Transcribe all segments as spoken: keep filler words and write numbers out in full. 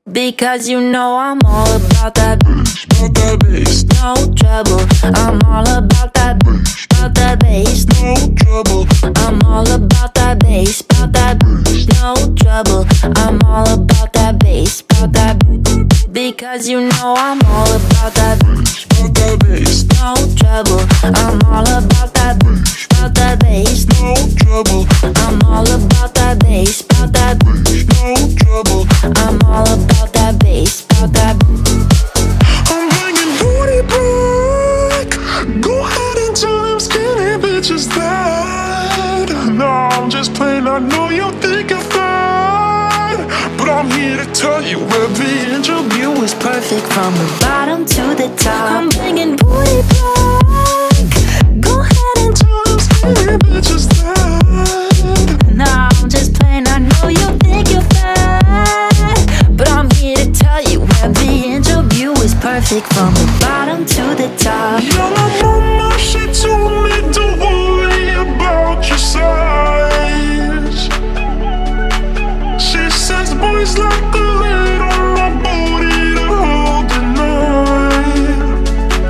Because you know I'm all about that bass, about that bass, no trouble. I'm all about that bass, about that bass, no trouble. I'm all about that bass, about that bass, no trouble. I'm all about that bass, about that bass. Because you know I'm all about that bass, about that bass, no trouble. I'm all about that bass, about that bass, no trouble. I'm all about that bass, about that bass, no trouble. I'm all about that bass, about that bass. I'm bringing booty back. Go ahead and tell them skinny bitches that. No, I'm just playing, I know you think I'm fine, but I'm here to tell you every inch of you is Perfect from the bottom to the top. I'm bringing booty back. Go ahead and tell them skinny bitches that. No, I'm just playing, I know you think you're fat, but I'm here to tell you every inch of you is perfect from the bottom to the top. Yo, my mama, she told me don't worry about your size. She says boys like the lid on my booty to hold the night.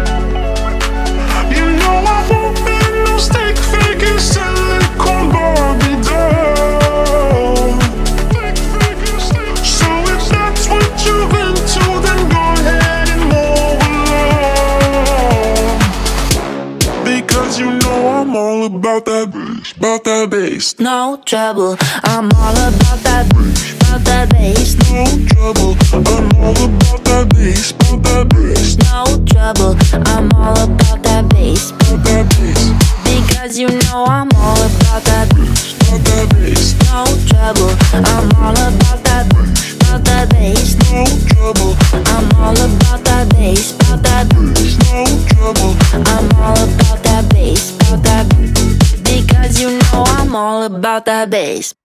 You know I won't be no stick figure silicone Barbie doll. So if that's what you're into, then go ahead and move along. Because you know I'm all about that bass, about that bass, no trouble. I'm all about that bass, about that bass, no trouble. I'm all about that bass, about that bass, no trouble. I'm all about that bass, about that bass, because you know I'm all about that bass, about that bass, no trouble. I'm all about that bass, about that bass, no trouble. I'm all about that bass, about that bass, no trouble. I'm all about that bass, about that bass, because you know I'm all about that bass.